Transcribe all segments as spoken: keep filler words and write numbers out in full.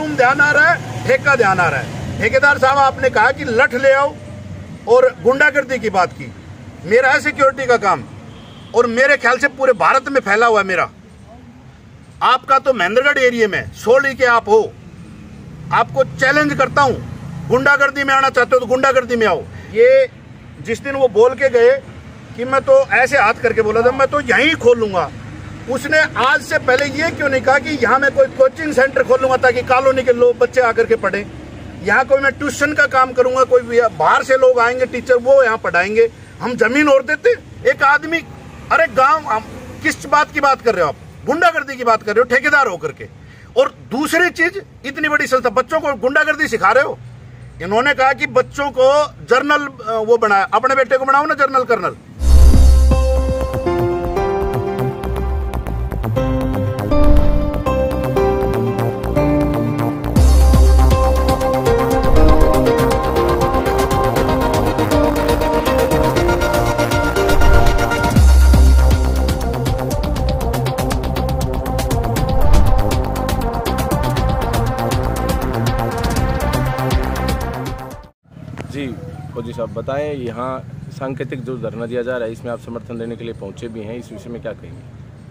कानून ध्यान आ रहा है, ठेका ध्यान आ रहा है। ठेकेदार साहब, आपने कहा कि लठ ले आओ और गुंडागर्दी की बात की। मेरा है सिक्योरिटी का काम और मेरे ख्याल से पूरे भारत में फैला हुआ है मेरा। आपका तो महेंद्रगढ़ एरिया में सोली के आप हो, आपको चैलेंज करता हूं, गुंडागर्दी में आना चाहते हो तो गुंडागर्दी में आओ। ये जिस दिन वो बोल के गए कि मैं तो ऐसे हाथ करके बोला था मैं तो यहीं खोलूंगा, उसने आज से पहले ये क्यों नहीं कहा कि यहाँ मैं कोई कोचिंग सेंटर खोलूंगा ताकि कॉलोनी के लोग बच्चे आकर के पढ़ें, यहाँ कोई मैं ट्यूशन का काम करूंगा, कोई बाहर से लोग आएंगे टीचर वो यहाँ पढ़ाएंगे। हम जमीन और देते एक आदमी, अरे गांव, किस बात की बात कर रहे हो आप? गुंडागर्दी की बात कर रहे हो ठेकेदार होकर के। और दूसरी चीज, इतनी बड़ी संस्था बच्चों को गुंडागर्दी सिखा रहे हो। इन्होंने कहा कि बच्चों को जर्नल वो बनाया, अपने बेटे को बनाओ ना जर्नल कर्नल। जी फौजी साहब बताएं, यहाँ सांकेतिक जो धरना दिया जा रहा है इसमें आप समर्थन देने के लिए पहुंचे भी हैं, इस विषय में क्या कहेंगे?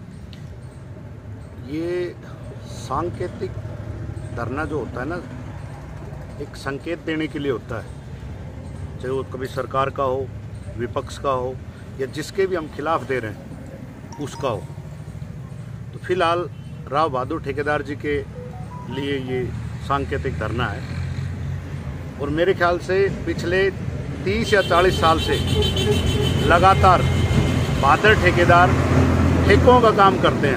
ये सांकेतिक धरना जो होता है ना, एक संकेत देने के लिए होता है, चाहे वो कभी सरकार का हो, विपक्ष का हो या जिसके भी हम खिलाफ दे रहे हैं उसका हो। तो फिलहाल राव बहादुर ठेकेदार जी के लिए ये सांकेतिक धरना है और मेरे ख्याल से पिछले तीस या चालीस साल से लगातार बहादुर ठेकेदार ठेकों का काम करते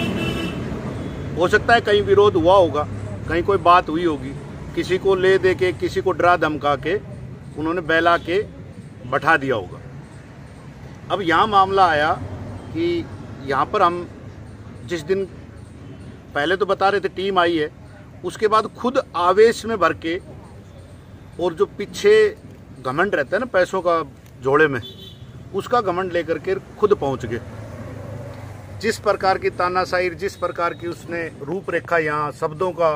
हैं। हो सकता है कहीं विरोध हुआ होगा, कहीं कोई बात हुई होगी, किसी को ले दे के, किसी को डरा धमका के उन्होंने बहला के बैठा दिया होगा। अब यहाँ मामला आया कि यहाँ पर हम जिस दिन पहले तो बता रहे थे टीम आई है, उसके बाद खुद आवेश में भर के और जो पीछे घमंड रहता है ना पैसों का जोड़े में, उसका घमंड लेकर के खुद पहुंच गए। जिस प्रकार की तानाशाही, जिस प्रकार की उसने रूपरेखा, यहाँ शब्दों का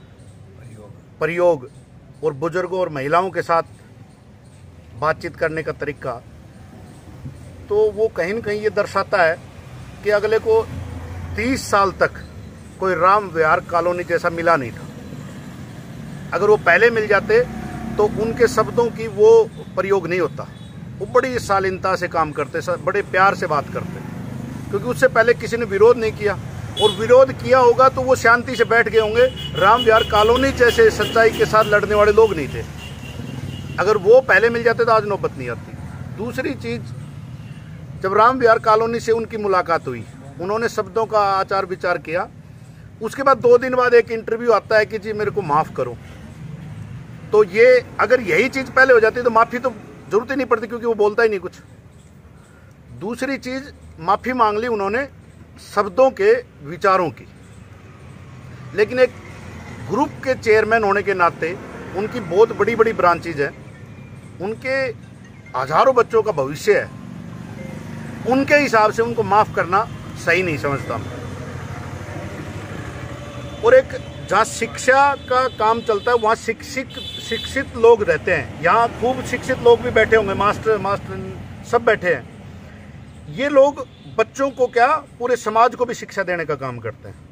प्रयोग और बुजुर्गों और महिलाओं के साथ बातचीत करने का तरीका, तो वो कहीं न कहीं ये दर्शाता है कि अगले को तीस साल तक कोई राम विहार कॉलोनी जैसा मिला नहीं था। अगर वो पहले मिल जाते तो उनके शब्दों की वो प्रयोग नहीं होता। वो बड़ी शालीनता से काम करते, बड़े प्यार से बात करते, क्योंकि उससे पहले किसी ने विरोध नहीं किया, और विरोध किया होगा तो वो शांति से बैठ गए होंगे। राम विहार कॉलोनी जैसे सच्चाई के साथ लड़ने वाले लोग नहीं थे। अगर वो पहले मिल जाते तो आज नौबत नहीं आती। दूसरी चीज, जब राम विहार कॉलोनी से उनकी मुलाकात हुई, उन्होंने शब्दों का आचार विचार किया। उसके बाद दो दिन बाद एक इंटरव्यू आता है कि जी मेरे को माफ़ करो। तो ये अगर यही चीज़ पहले हो जाती तो माफ़ी तो जरूरत ही नहीं पड़ती, क्योंकि वो बोलता ही नहीं कुछ। दूसरी चीज़, माफ़ी मांग ली उन्होंने शब्दों के, विचारों की, लेकिन एक ग्रुप के चेयरमैन होने के नाते उनकी बहुत बड़ी बड़ी ब्रांचेज है, उनके हजारों बच्चों का भविष्य है, उनके हिसाब से उनको माफ़ करना सही नहीं समझता। और एक जहाँ शिक्षा का काम चलता है वहाँ शिक्षित शिक्षित लोग रहते हैं। यहाँ खूब शिक्षित लोग भी बैठे होंगे, मास्टर मास्टर सब बैठे हैं। ये लोग बच्चों को क्या, पूरे समाज को भी शिक्षा देने का काम करते हैं।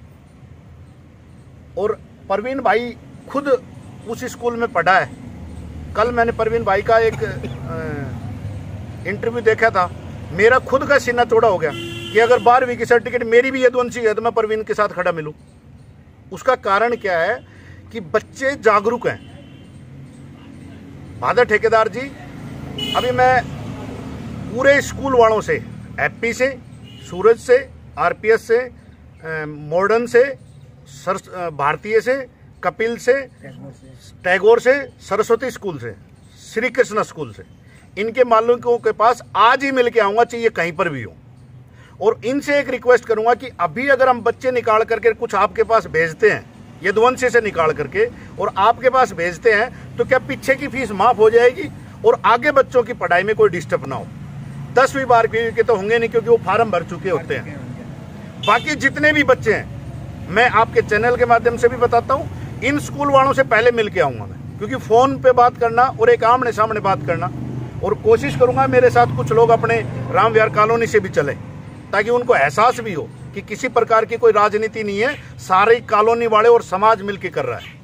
और परवीन भाई खुद उस स्कूल में पढ़ा है। कल मैंने परवीन भाई का एक इंटरव्यू देखा था, मेरा खुद का सीना चौड़ा हो गया कि अगर बारहवीं की सर्टिफिकेट मेरी भी यदुवंशी है तो मैं परवीन के साथ खड़ा मिलूं। उसका कारण क्या है कि बच्चे जागरूक हैं। बहादुर ठेकेदार जी, अभी मैं पूरे स्कूल वालों से, एपी से, सूरज से, आरपीएस से, मॉडर्न से, सर भारतीय से, कपिल से, टैगोर से, सरस्वती स्कूल से, श्री कृष्ण स्कूल से, इनके मालिकों के पास आज ही मिल के आऊँगा, चाहिए कहीं पर भी हो। और इनसे एक रिक्वेस्ट करूंगा कि अभी अगर हम बच्चे निकाल करके कुछ आपके पास भेजते हैं, यदुवंशी से निकाल करके और आपके पास भेजते हैं, तो क्या पीछे की फीस माफ हो जाएगी और आगे बच्चों की पढ़ाई में कोई डिस्टर्ब ना हो। दसवीं बारहवीं के तो होंगे नहीं, क्योंकि वो फार्म भर चुके होते हैं। बाकी जितने भी बच्चे हैं, मैं आपके चैनल के माध्यम से भी बताता हूँ इन स्कूल वालों से पहले मिल के आऊंगा मैं, क्योंकि फोन पे बात करना और एक आमने सामने बात करना, और कोशिश करूंगा मेरे साथ कुछ लोग अपने राम विहार कॉलोनी से भी चले, ताकि उनको एहसास भी हो कि किसी प्रकार की कोई राजनीति नहीं है, सारे कॉलोनी वाले और समाज मिलके कर रहा है।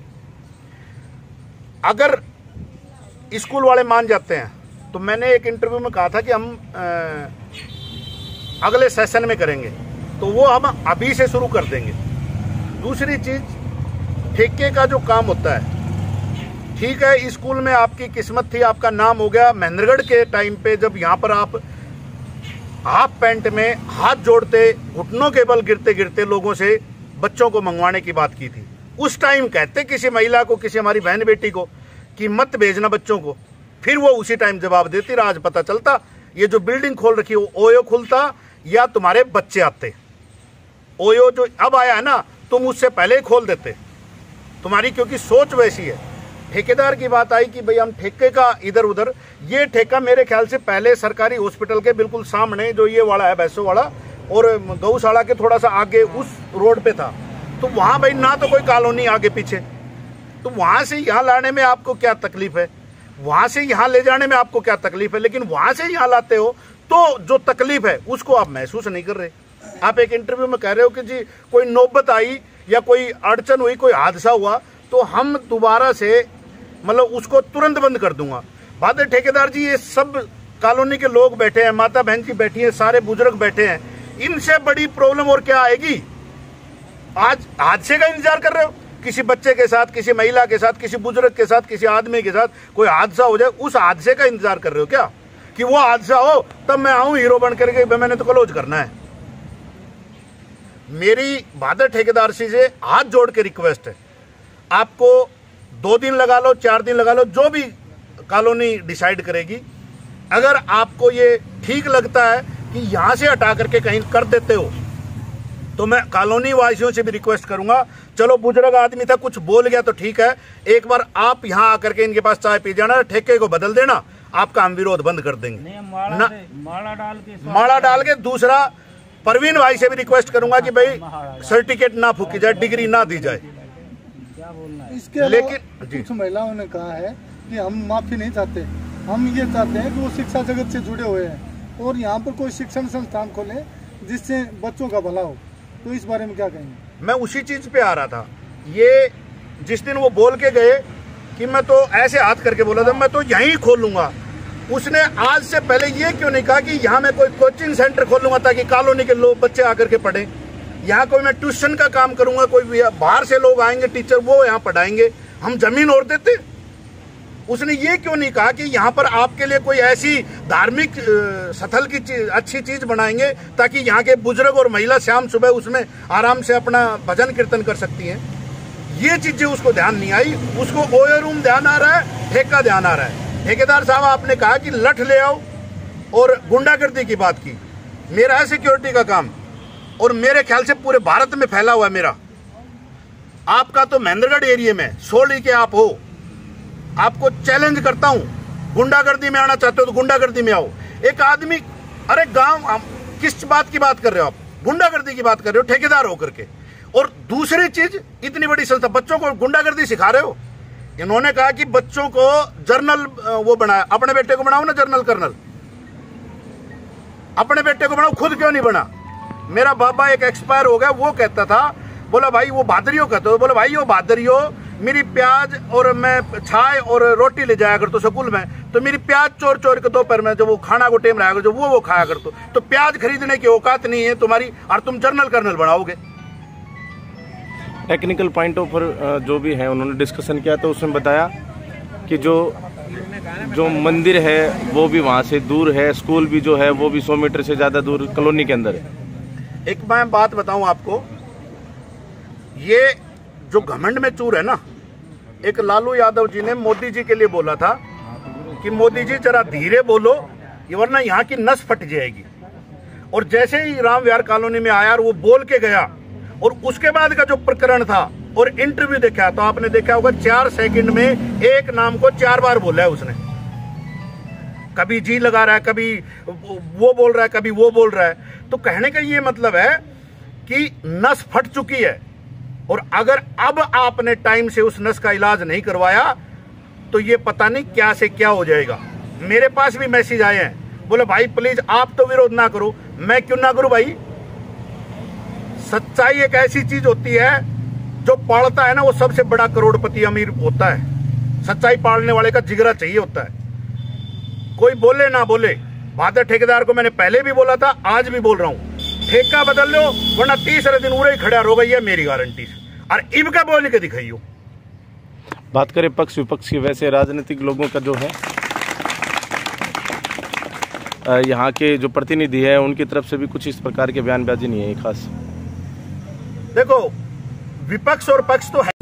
अगर स्कूल वाले मान जाते हैं तो मैंने एक इंटरव्यू में कहा था कि हम आ, अगले सेशन में करेंगे, तो वो हम अभी से शुरू कर देंगे। दूसरी चीज, ठेके का जो काम होता है, ठीक है स्कूल में आपकी किस्मत थी, आपका नाम हो गया। महेंद्रगढ़ के टाइम पे जब यहाँ पर आप हाफ पैंट में हाथ जोड़ते, घुटनों के बल गिरते गिरते लोगों से बच्चों को मंगवाने की बात की थी, उस टाइम कहते किसी महिला को, किसी हमारी बहन बेटी को कि मत भेजना बच्चों को, फिर वो उसी टाइम जवाब देती। आज पता चलता ये जो बिल्डिंग खोल रखी है ओयो खुलता या तुम्हारे बच्चे आते। ओयो जो अब आया है ना, तुम उससे पहले ही खोल देते तुम्हारी, क्योंकि सोच वैसी है। ठेकेदार की बात आई कि भाई हम ठेके का इधर उधर, ये ठेका मेरे ख्याल से पहले सरकारी हॉस्पिटल के बिल्कुल सामने जो ये वाला है भैंसों वाला और गौशाला के थोड़ा सा आगे उस रोड पे था, तो वहां भाई ना तो कोई कॉलोनी आगे पीछे, तो वहां से यहाँ लाने में आपको क्या तकलीफ है, वहां से यहाँ ले जाने में आपको क्या तकलीफ है, लेकिन वहां से यहाँ लाते हो तो जो तकलीफ है उसको आप महसूस नहीं कर रहे। आप एक इंटरव्यू में कह रहे हो कि जी कोई नौबत आई या कोई अड़चन हुई, कोई हादसा हुआ तो हम दोबारा से मतलब उसको तुरंत बंद कर दूंगा। बात है ठेकेदार जी, ये सब कॉलोनी के लोग बैठे हैं, माता बहन जी बैठी हैं, सारे बुजुर्ग बैठे हैं, इनसे बड़ी प्रॉब्लम और क्या आएगी। आज हादसे का इंतजार कर रहे हो, किसी बच्चे के साथ, किसी महिला के साथ, किसी बुजुर्ग के साथ, किसी आदमी के साथ कोई हादसा हो जाए, उस हादसे का इंतजार कर रहे हो क्या कि वो हादसा हो तब मैं आऊं हीरो बन करके, मैंने तो क्लोज करना है। मेरी बादल ठेकेदार से हाथ जोड़ के रिक्वेस्ट है, आपको दो दिन लगा लो, चार दिन लगा लो, जो भी कॉलोनी डिसाइड करेगी, अगर आपको ये ठीक लगता है कि यहां से हटा करके कहीं कर देते हो तो मैं कॉलोनी वासियों से भी रिक्वेस्ट करूंगा, चलो बुजुर्ग आदमी था कुछ बोल गया तो ठीक है, एक बार आप यहां आकर के इनके पास चाय पी जाना, ठेके को बदल देना, आपका हम विरोध बंद कर देंगे। माड़ा, ना, माड़ा डाल के माड़ा डाल के दूसरा परवीन भाई से भी रिक्वेस्ट करूंगा कि भाई सर्टिफिकेट ना फूकी जाए, डिग्री ना दी जाए। इसके लेकिन कुछ महिलाओं ने कहा है कि हम माफी नहीं चाहते, हम ये चाहते हैं कि वो शिक्षा जगत से जुड़े हुए हैं और यहाँ पर कोई शिक्षण संस्थान खोले जिससे बच्चों का भला हो, तो इस बारे में क्या कहेंगे। मैं उसी चीज पे आ रहा था, ये जिस दिन वो बोल के गए कि मैं तो ऐसे हाथ करके बोला था मैं तो यहीं खोलूंगा, उसने आज से पहले ये क्यों नहीं कहा कि यहाँ मैं कोई कोचिंग सेंटर खोलूंगा ताकि कॉलोनी के लोग बच्चे आकर के पढ़े, यहाँ कोई मैं ट्यूशन का काम करूंगा, कोई बाहर से लोग आएंगे टीचर वो यहाँ पढ़ाएंगे, हम जमीन और देते। उसने ये क्यों नहीं कहा कि यहाँ पर आपके लिए कोई ऐसी धार्मिक स्थल की चीज, अच्छी चीज बनाएंगे ताकि यहाँ के बुजुर्ग और महिला शाम सुबह उसमें आराम से अपना भजन कीर्तन कर सकती हैं। ये चीजें उसको ध्यान नहीं आई, उसको ओयो रूम ध्यान आ रहा है, ठेका ध्यान आ रहा है। ठेकेदार साहब आपने कहा कि लठ ले आओ और गुंडागर्दी की बात की, मेरा है सिक्योरिटी का काम और मेरे ख्याल से पूरे भारत में फैला हुआ है मेरा, आपका तो महेंद्रगढ़ एरिया में सोली के आप हो, आपको चैलेंज करता हूं, गुंडागर्दी में आना चाहते हो तो गुंडागर्दी में आओ। एक आदमी, अरे गांव, किस बात की बात कर रहे हो आप, गुंडागर्दी की बात कर रहे हो ठेकेदार होकर के। और दूसरी चीज, इतनी बड़ी संस्था बच्चों को गुंडागर्दी सिखा रहे हो। इन्होंने कहा कि बच्चों को जर्नल वो बनाया, अपने बेटे को बनाओ ना जर्नल कर्नल, अपने बेटे को बनाओ, खुद क्यों नहीं बना। मेरा बाबा एक एक्सपायर हो गया, वो कहता था, बोला भाई वो भादरियो कहते हो, बोला भाई वो भादरियो मेरी प्याज और मैं छाय और रोटी ले जाया करता स्कूल में, तो मेरी प्याज चोर चोर के दोपहर में जब वो खाना को टेम रहा जो वो वो खाया करते, तो प्याज खरीदने की औकात नहीं है तुम्हारी और तुम जर्नल कर्नल बनाओगे। टेक्निकल पॉइंट ऑफ जो भी है उन्होंने डिस्कशन किया, तो उसमें बताया कि जो जो मंदिर है वो भी वहाँ से दूर है, स्कूल भी जो है वो भी सौ मीटर से ज़्यादा दूर कॉलोनी के अंदर है। एक मैं बात बताऊं आपको, ये जो घमंड में चूर है ना, एक लालू यादव जी ने मोदी जी के लिए बोला था कि मोदी जी जरा धीरे बोलो, ये वरना यहाँ की नस फट जाएगी। और जैसे ही राम विहार कॉलोनी में आया और वो बोल के गया, और उसके बाद का जो प्रकरण था और इंटरव्यू देखा तो आपने देखा होगा चार सेकंड में एक नाम को चार बार बोला है उसने, कभी जी लगा रहा है, कभी वो बोल रहा है, कभी वो बोल रहा है। तो कहने का ये मतलब है कि नस फट चुकी है। और अगर अब आपने टाइम से उस नस का इलाज नहीं करवाया तो ये पता नहीं क्या से क्या हो जाएगा। मेरे पास भी मैसेज आए हैं, बोले भाई प्लीज आप तो विरोध ना करो। मैं क्यों ना करूं भाई? सच्चाई एक ऐसी चीज होती है, जो पालता है ना वो सबसे बड़ा करोड़पति अमीर होता है। सच्चाई पालने वाले का जिगरा चाहिए होता है। कोई बोले ना बोले, भादर ठेकेदार को मैंने पहले भी बोला था, आज भी बोल रहा हूं, ठेका बदल लो वरना तीसरे दिन उड़े ही खड़ा रहो भैया, मेरी गारंटी से। और इब का बोल के दिखाइयो। बात करें पक्ष विपक्ष की, वैसे राजनीतिक लोगों का जो है यहाँ के जो प्रतिनिधि है उनकी तरफ से भी कुछ इस प्रकार के बयानबाजी नहीं है खास। देखो विपक्ष और पक्ष तो है।